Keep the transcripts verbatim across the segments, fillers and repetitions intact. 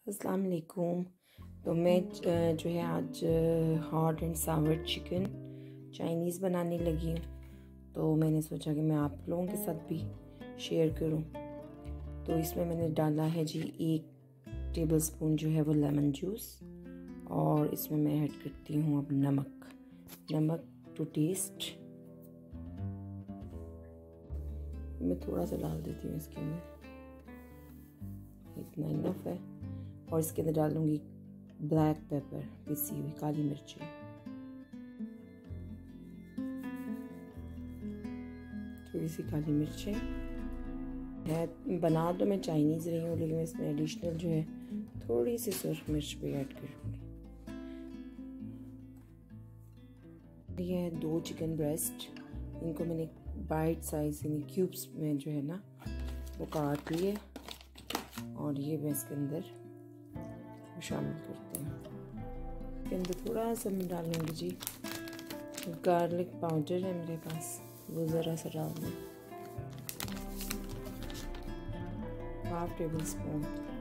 अस्सलाम वालेकुम। तो मैं जो है आज hot and sour chicken Chinese बनाने लगी हूँ। तो मैंने सोचा कि मैं आप लोगों के साथ भी शेयर करूँ। तो इसमें मैंने डाला है जी एक टेबलस्पून जो है वो लेमन जूस, और इसमें मैं ऐड करती हूँ अब नमक नमक टू टेस्ट। मैं थोड़ा सा डाल देती हूँ इसके अंदर, इतना इनफ है। और इसके अंदर डालूंगी ब्लैक पेपर, पिसी हुई काली मिर्ची, थोड़ी सी काली मिर्चें है। बना तो मैं चाइनीज़ रही हूँ, लेकिन इसमें एडिशनल जो है थोड़ी सी सुर्ख मिर्च भी ऐड करूँगी। ये है दो चिकन ब्रेस्ट, इनको मैंने बाइट साइज यानी क्यूब्स में जो है ना वो काट लिए, और ये मैं इसके अंदर शामिल करते हैं। इसके अंदर थोड़ा सा मैं डालूंगी जी गार्लिक पाउडर है मेरे पास, वो ज़रा सा डाल दूँ, हाफ टेबल स्पून।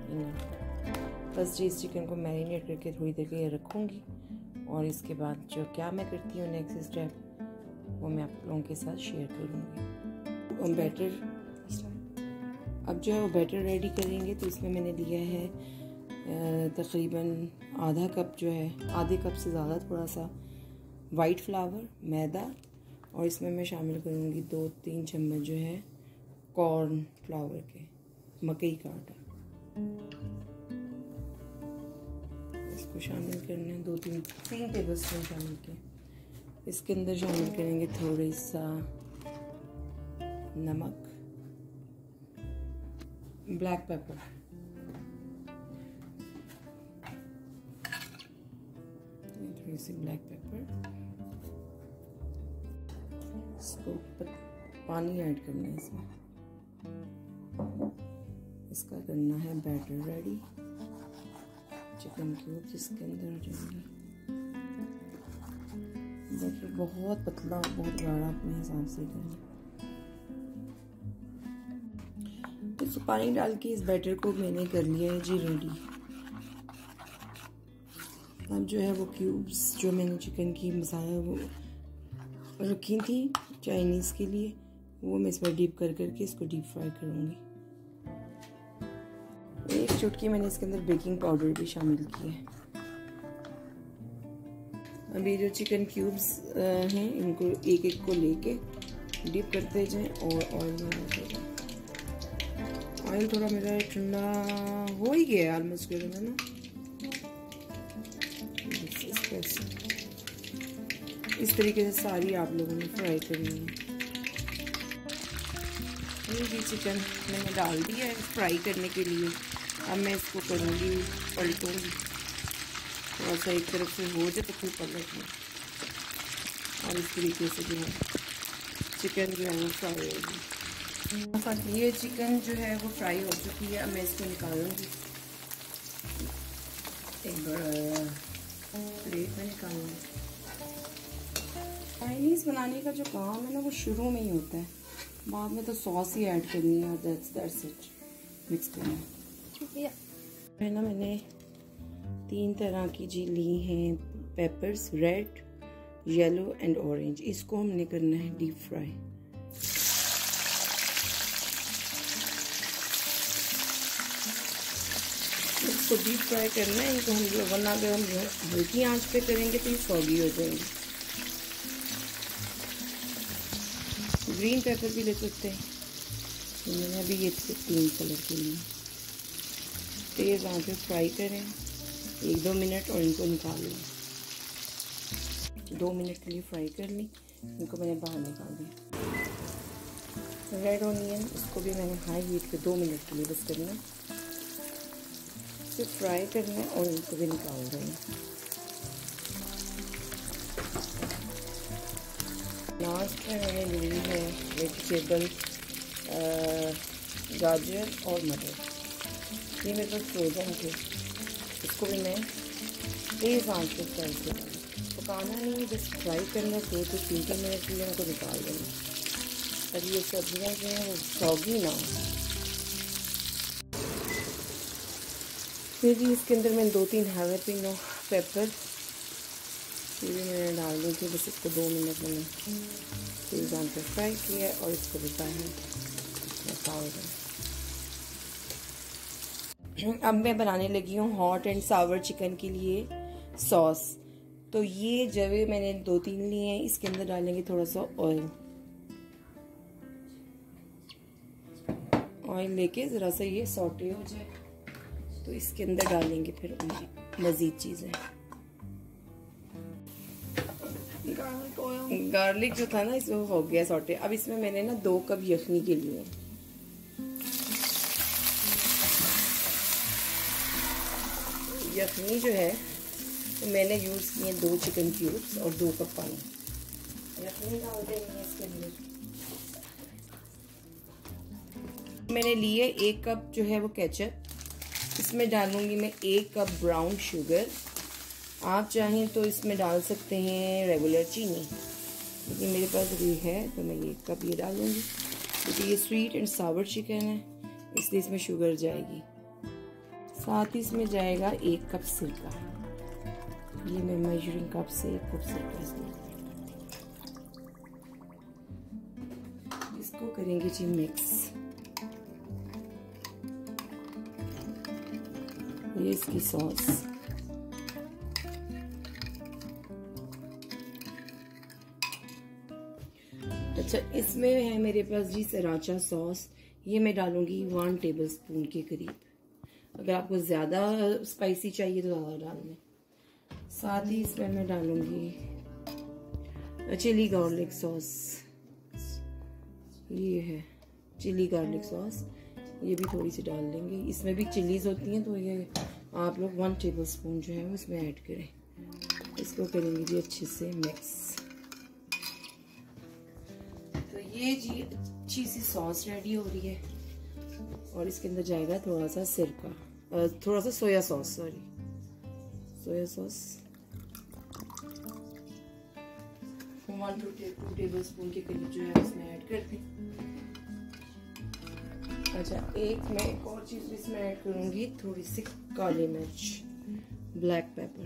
बस जी इस चिकन को मैरिनेट करके थोड़ी देर के लिए रखूँगी, और इसके बाद जो क्या मैं करती हूँ नेक्स्ट स्टेप वो मैं आप लोगों के साथ शेयर करूँगी। और बैटर अब जो है वो बैटर रेडी करेंगे। तो इसमें मैंने लिया है तकरीबन आधा कप, जो है आधे कप से ज़्यादा थोड़ा सा वाइट फ्लावर मैदा, और इसमें मैं शामिल करूँगी दो तीन चम्मच जो है कॉर्न फ्लावर के, मकई का आटा। इसको शामिल करना है, दो तीन तीन टेबल स्पून शामिल किए। इसके अंदर शामिल करेंगे थोड़ी सा नमक, ब्लैक पेपर, थोड़ी सी ब्लैक पेपर। इसको पानी ऐड करना है इसमें, इसका करना है बैटर रेडी। चिकन क्यूब जिसके अंदर हो जाएंगे। बैटर बहुत पतला बहुत गाढ़ा अपने हिसाब से करना। तो पानी डाल के इस बैटर को मैंने कर लिया है जी रेडी। अब जो है वो क्यूब्स जो मैंने चिकन की मसाला वो रखी थी चाइनीज़ के लिए, वो मैं इसमें डीप कर करके इसको डीप फ्राई करूँगी। एक चुटकी मैंने इसके अंदर बेकिंग पाउडर भी शामिल की है। अभी जो चिकन क्यूब्स हैं इनको एक एक को लेके डीप करते जाएं, और ऑयल में डालते जाएं। ऑयल थोड़ा मेरा ठंडा हो ही गया ऑलमोस्ट गर्म है ना। इस तरीके से सारी आप लोगों ने फ्राई करनी है। ये भी चिकन मैंने डाल दिया है फ्राई करने के लिए। अब मैं इसको करूँगी, पलटूँगी, थोड़ा सा एक तरफ से हो जाए तो फिर पलट लूँ, और इस तरीके से जो है चिकन जो है वो फ्राई होगी। ये चिकन जो है वो फ्राई हो चुकी है। अब मैं इसको निकालूंगी, एक बड़ा प्लेट में निकालूंगी। चाइनीज़ बनाने का जो काम है ना वो शुरू में ही होता है, बाद में तो सॉस ही ऐड करनी है, और दैट्स दैट्स इट, मिक्स करना है। है ना मैंने तीन तरह की जी ली हैं peppers, red, yellow and orange. इसको हमने करना है डीप फ्राई। इसको डीप फ्राई करना है इनको हम लोग, वरना अगर हम हल्की आंच पे करेंगे तो ये सॉगी हो जाएंगे। ग्रीन पेपर भी ले सकते हैं, तो मैंने अभी ये तीन कलर के लिए तेज़ आंच पे फ्राई करें एक दो मिनट, और इनको निकाल लें। दो मिनट के लिए फ्राई कर ली, इनको मैंने बाहर निकाल दिया। रेड ऑनियन, इसको भी मैंने हाई हीट पे दो मिनट के लिए बस करना है, सिर्फ फ्राई करना है, और इनको भी निकाल देंगे। लास्ट में मैंने ली है वेजिटेबल गाजर और मटर, ये मेरे पास फ्रोजन थे। इसको भी मैं तेज़ आंच पे फ्राई करूँगी। पकाना नहीं है, बस फ्राई करना, दो से तीन तीन मिनट के लिए उनको निकाल देना, ताकि ये सब्जियाँ जो हैं वो सॉगी ना हो। फिर जी इसके अंदर मैंने दो तीन हैवरपिनो पेपर ये भी मैंने डाल दी थी। बस इसको दो मिनट मैंने तेल जान पर फ्राई किया और इसको बताया पाउडर। अब मैं बनाने लगी हूँ हॉट एंड सावर चिकन के लिए सॉस। तो ये जवे मैंने दो तीन लिए हैं, इसके अंदर डालेंगे थोड़ा सा ऑयल। ऑयल लेके ज़रा सा ये सॉटे हो जाए तो इसके अंदर डालेंगे फिर मज़ीद चीज़ें। गार्लिक जो था ना इसमें हो गया सॉटे। अब इसमें मैंने ना दो कप यखनी के लिए यखनी जो है तो मैंने यूज़ किए दो चिकन क्यूब्स और दो कप पानी। यखनी डाल देंगे इसके अंदर। मैंने लिए एक कप जो है वो केचप। इसमें डालूंगी मैं एक कप ब्राउन शुगर। आप चाहें तो इसमें डाल सकते हैं रेगुलर चीनी, लेकिन मेरे पास अभी है तो मैं एक कप ये डालूंगी क्योंकि ये स्वीट एंड सावर चिकन है, इसलिए इसमें शुगर जाएगी। साथ ही इसमें जाएगा एक कप सिरका। ये मैं मेजरिंग कप से एक कप सिरका इसमें। इसको करेंगे जी मिक्स। ये इसकी सॉस। अच्छा, इसमें है मेरे पास जी सराचा सॉस। ये मैं डालूंगी वन टेबल स्पून के करीब। अगर आपको ज़्यादा स्पाइसी चाहिए तो ज़्यादा डाल लें। साथ ही इसमें मैं डालूंगी चिली गार्लिक सॉस। ये है चिली गार्लिक सॉस, ये भी थोड़ी सी डाल लेंगे। इसमें भी चिलीज होती हैं तो ये आप लोग वन टेबल स्पून जो है वो इसमें ऐड करें। इसको करेंगे जी अच्छे से मिक्स। तो ये जी अच्छी सी सॉस रेडी हो रही है और इसके अंदर जाएगा थोड़ा सा सिरका, थोड़ा सा soya sauce, sorry soya sauce one to two tablespoon के करीब जो है इसमें ऐड कर दें। अच्छा, एक मैं एक और चीज़ भी इसमें ऐड करूँगी, थोड़ी सी काली मिर्च, ब्लैक पेपर।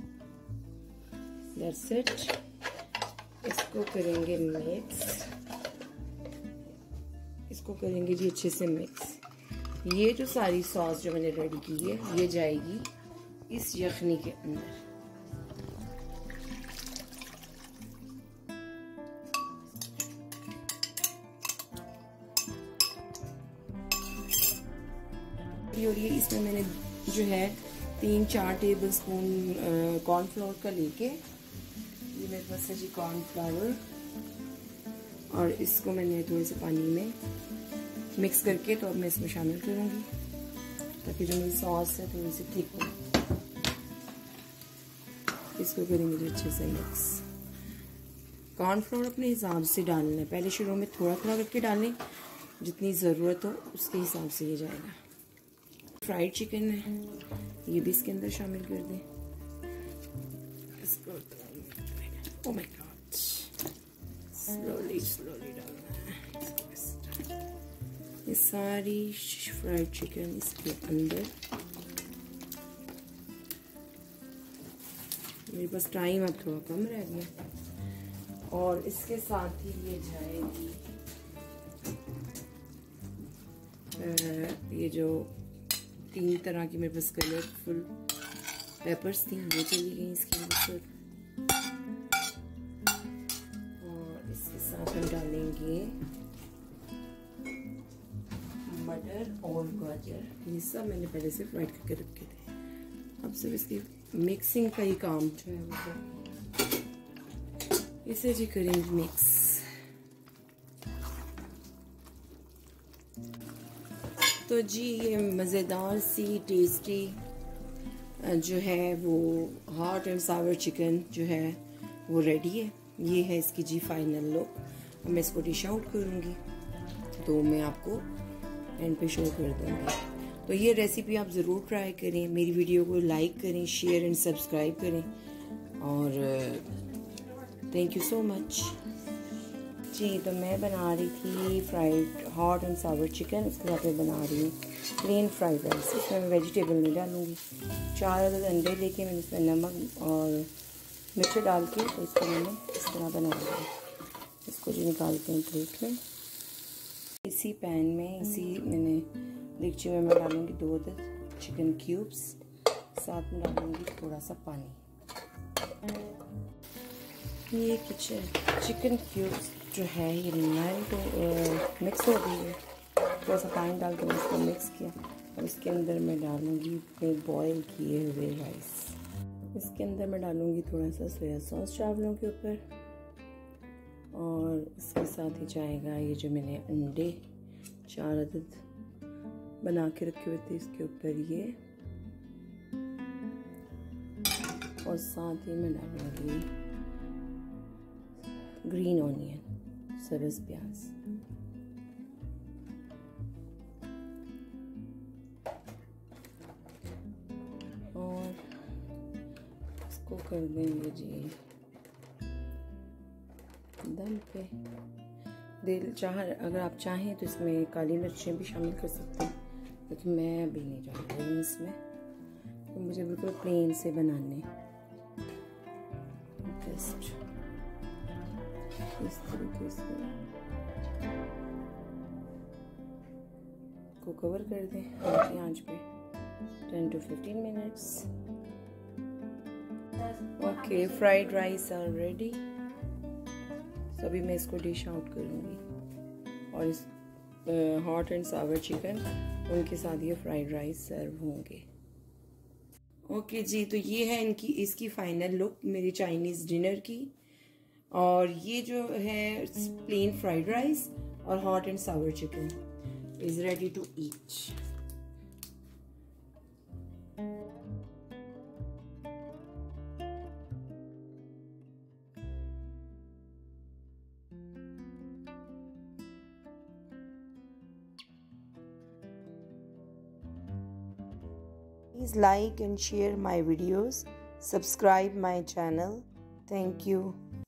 That's it. इसको करेंगे मिक्स। इसको करेंगे जी अच्छे से मिक्स। ये जो सारी सॉस जो मैंने रेडी की है ये जाएगी इस यखनी के अंदर। और ये इसमें मैंने जो है तीन चार टेबल स्पून कॉर्नफ्लोर का लेके, ये मेरे पास है जी कॉर्नफ्लावर, और इसको मैंने थोड़े से पानी में मिक्स करके तो अब मैं इसमें शामिल करूँगी ताकि जो मेरी सॉस है थोड़ी सी थिक हो। इसको करेंगे जी अच्छे से मिक्स। कॉर्नफ्लोर अपने हिसाब से डालना है, पहले शुरू में थोड़ा थोड़ा करके डालें, जितनी ज़रूरत हो उसके हिसाब से ये जाएगा। फ्राइड चिकन है, ये भी इसके अंदर शामिल कर दें। इसको oh my God, slowly slowly डालना है। ये सारी फ्राइड चिकन इसके अंदर। मेरे पास टाइम अब थोड़ा कम रह गया, और इसके साथ ही ये जाएगी ये जो तीन तरह की मेरे पास कलरफुल पेपर्स थी वो चली गई इसके अंदर। और इसके साथ हम डालेंगे मटर और गाजर। ये सब मैंने पहले से फ्राइड करके रखे थे। अब सिर्फ इसकी मिक्सिंग का ही काम जो है वो, इसे जी करेंगे मिक्स। तो जी ये मज़ेदार सी टेस्टी जो है वो हॉट एंड सावर चिकन जो है वो रेडी है। ये है इसकी जी फाइनल लुक। अब मैं इसको डिश आउट करूँगी तो मैं आपको एंड पे शो कर दूँगी। तो ये रेसिपी आप ज़रूर ट्राई करें, मेरी वीडियो को लाइक करें, शेयर एंड सब्सक्राइब करें, और थैंक यू सो मच। जी, तो मैं बना रही थी fried hot and sour chicken. उसके बाद मैं बना रही हूँ प्लेन फ्राइड राइस। इसमें मैं वेजिटेबल नहीं डालूँगी। चार अदद अंडे लेके मैंने इसमें नमक और मिर्च डाल के तो इसको मैंने इस तरह बना लिया। इसको जो निकालते हैं प्लेट में। इसी पैन में इसी मैंने देगची में मैं डालूँगी दो अदद चिकन क्यूब्स, साथ में डालूँगी थोड़ा सा पानी। ये किचन चिकन क्यूब्स जो है ये मेल्ट तो मिक्स हो गई है। थोड़ा सा पानी डाल के इसको मिक्स किया और इसके अंदर मैं डालूँगी अपने बॉयल किए हुए राइस। इसके अंदर मैं डालूँगी थोड़ा सा सोया सॉस चावलों के ऊपर और इसके साथ ही जाएगा ये जो मैंने अंडे चार अदद बना के रखे हुए थे इसके ऊपर ये, और साथ ही मैं डालूँगी ग्रीन ऑनियन सब्ज़ प्याज। और इसको कर देंगे जी दम पे। दिल चाह अगर आप चाहें तो इसमें काली मिर्चें भी शामिल कर सकते हैं, लेकिन मैं अभी नहीं डाल रही हूँ इसमें। तो मुझे बिल्कुल प्लेन से बनाने जस्ट इस तरीके से को कवर कर दें हल्की आंच पे ten to fifteen minutes. Okay, fried rice are ready. तो अभी मैं इसको डिश आउट करूँगी और इस हॉट एंड सावर चिकन उनके साथ ये फ्राइड राइस सर्व होंगे। ओके okay जी, तो ये है इनकी इसकी फाइनल लुक मेरी चाइनीज़ डिनर की। और ये जो है प्लेन फ्राइड राइस और hot and sour chicken is ready to eat. Please like and share my videos. Subscribe my channel. Thank you.